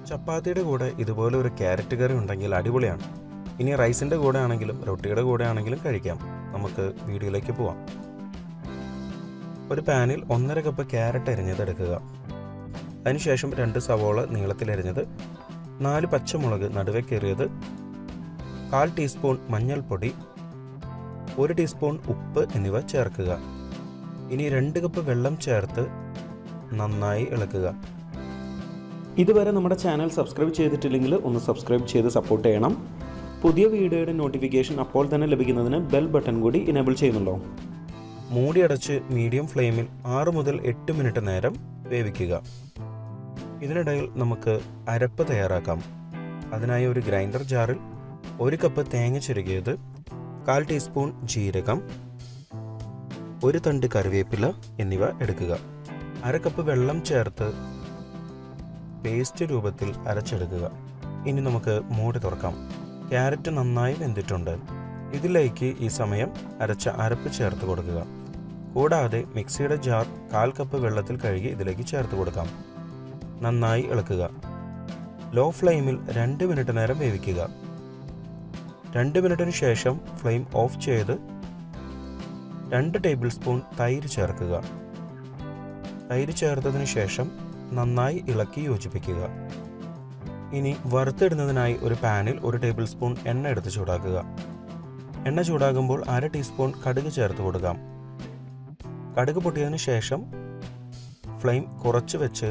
ചപ്പാത്തിയുടെ കൂടെ ഇതുപോലെ ഒരു ക്യാരറ്റ് കറി ഉണ്ടെങ്കിൽ അടിപൊളിയാണ്. ഇനി റൈസിൻ്റെ കൂടെ ആണെങ്കിലും റൊട്ടിയുടെ കൂടെ ആണെങ്കിലും കഴിക്കാം. നമുക്ക് വീഡിയോയിലേക്ക് പോവാം. ഒരു പാനിൽ 1.5 കപ്പ് ക്യാരറ്റ് അരിഞ്ഞത് എടുക്കുക. അതിനുശേഷം 2 സവോള നീളത്തിലരിഞ്ഞത്, 4 പച്ചമുളക് നടുവെ കീറിയത്, 1/4 ടീസ്പൂൺ മഞ്ഞൾപ്പൊടി, 1 ടീസ്പൂൺ ഉപ്പ് എന്നിവ ചേർക്കുക. ഇനി 2 കപ്പ് വെള്ളം ചേർത്ത് നന്നായി ഇളക്കുക. ഇതുവരെ നമ്മുടെ ചാനൽ സബ്സ്ക്രൈബ് ചെയ്തിട്ടില്ലെങ്കിൽ ഒന്ന് സബ്സ്ക്രൈബ് ചെയ്ത് സപ്പോർട്ട് ചെയ്യണം. പുതിയ വീഡിയോയുടെ നോട്ടിഫിക്കേഷൻ അപ്പോൾ തന്നെ ലഭിക്കുന്നതിന് ബെൽ ബട്ടൺ കൂടി ഇനേബിൾ ചെയ്യുന്നുണ്ടോ? മൂടി അടച്ച് മീഡിയം ഫ്ലെയിമിൽ 6 മുതൽ 8 മിനിറ്റ് നേരം വേവിക്കുക. ഇതിനിടയിൽ നമുക്ക് അരപ്പ് തയ്യാറാക്കാം. അതിനായി ഒരു ഗ്രൈൻഡർ ജാറിൽ 1 കപ്പ് തേങ്ങ ചിരകിയത്, 1/4 ടീസ്പൂൺ ജീരകം, 1 തണ്ട് കറിവേപ്പില എന്നിവ എടുക്കുക. 1/2 കപ്പ് വെള്ളം ചേർത്ത് പേസ്റ്റ് രൂപത്തിൽ അരച്ചെടുക്കുക. ഇനി നമുക്ക് മൂടി തുറക്കാം. ക്യാരറ്റ് നന്നായി വെന്തിട്ടുണ്ട്. ഇതിലേക്ക് ഈ സമയം അരച്ച അരപ്പ് ചേർത്ത് കൊടുക്കുക. കൂടാതെ മിക്സിയുടെ ജാർ 1/4 കപ്പ് വെള്ളത്തിൽ കഴുകി ഇതിലേക്ക് ചേർത്ത് കൊടുക്കാം. നന്നായി ഇളക്കുക. ലോ ഫ്ലെയിമിൽ 2 മിനിറ്റ് നേരം വേവിക്കുക. 2 മിനിറ്റിന് ശേഷം ഫ്ലെയിം ഓഫ് ചെയ്ത് 2 ടേബിൾ സ്പൂൺ തൈര് ചേർക്കുക. തൈര് ചേർത്തതിന് ശേഷം നന്നായി ഇളക്കി യോജിപ്പിക്കുക. ഇനി വറുത്തിടുന്നതിനായി ഒരു പാനിൽ 1 ടേബിൾ സ്പൂൺ എണ്ണ എടുത്ത് ചൂടാക്കുക. എണ്ണ ചൂടാകുമ്പോൾ 1/2 ടീസ്പൂൺ കടുക് ചേർത്ത് കൊടുക്കാം. കടുക് പൊട്ടിയതിന് ശേഷം ഫ്ലെയിം കുറച്ച് വെച്ച്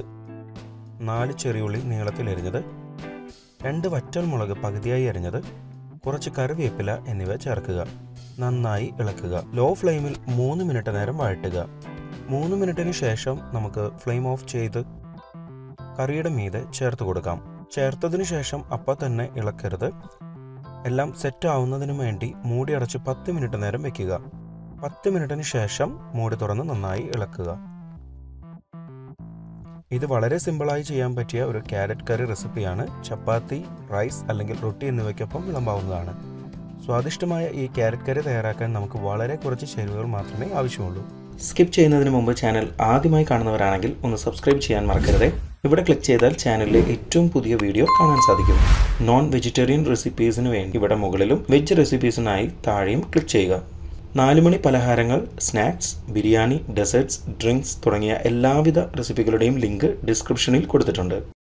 4 ചെറിയുള്ളി നീളത്തിലരിഞ്ഞത്, 2 വറ്റൽമുളക് പകുതിയായി അരിഞ്ഞത്, കുറച്ച് കറിവേപ്പില എന്നിവ ചേർക്കുക. നന്നായി ഇളക്കുക. ലോ ഫ്ലെയിമിൽ 3 മിനിറ്റ് നേരം വഴറ്റുക. 3 മിനിറ്റിന് ശേഷം നമുക്ക് ഫ്ലെയിം ഓഫ് ചെയ്ത് കറിയുടെ മീതെ ചേർത്ത് കൊടുക്കാം. ചേർത്തതിന് ശേഷം അപ്പം തന്നെ ഇളക്കരുത്. എല്ലാം സെറ്റ് ആവുന്നതിന് വേണ്ടി മൂടി അടച്ച് 10 മിനിറ്റ് നേരം വെക്കുക. 10 മിനിറ്റിന് ശേഷം മൂടി തുറന്ന് നന്നായി ഇളക്കുക. ഇത് വളരെ സിമ്പിളായി ചെയ്യാൻ പറ്റിയ ഒരു ക്യാരറ്റ് കറി റെസിപ്പിയാണ്. ചപ്പാത്തി, റൈസ് അല്ലെങ്കിൽ റൊട്ടി എന്നിവയ്ക്കൊപ്പം വിളമ്പാവുന്നതാണ്. സ്വാദിഷ്ടമായ ഈ ക്യാരറ്റ് കറി തയ്യാറാക്കാൻ നമുക്ക് വളരെ കുറച്ച് ചേരുവകൾ മാത്രമേ ആവശ്യമുള്ളൂ. സ്കിപ്പ് ചെയ്യുന്നതിന് മുമ്പ് ചാനൽ ആദ്യമായി കാണുന്നവരാണെങ്കിൽ ഒന്ന് സബ്സ്ക്രൈബ് ചെയ്യാൻ മറക്കരുത്. ഇവിടെ ക്ലിക്ക് ചെയ്താൽ ചാനലിലെ ഏറ്റവും പുതിയ വീഡിയോ കാണാൻ സാധിക്കും. നോൺ വെജിറ്റേറിയൻ റെസിപ്പീസിന് വേണ്ടി ഇവിടെ മുകളിലും വെജ് റെസിപ്പീസിനായി താഴെയും ക്ലിക്ക് ചെയ്യുക. 4 മണി പലഹാരങ്ങൾ, സ്നാക്സ്, ബിരിയാണി, ഡെസേർട്സ്, ഡ്രിങ്ക്സ് തുടങ്ങിയ എല്ലാവിധ റെസിപ്പികളുടെയും ലിങ്ക് ഡിസ്ക്രിപ്ഷനിൽ കൊടുത്തിട്ടുണ്ട്.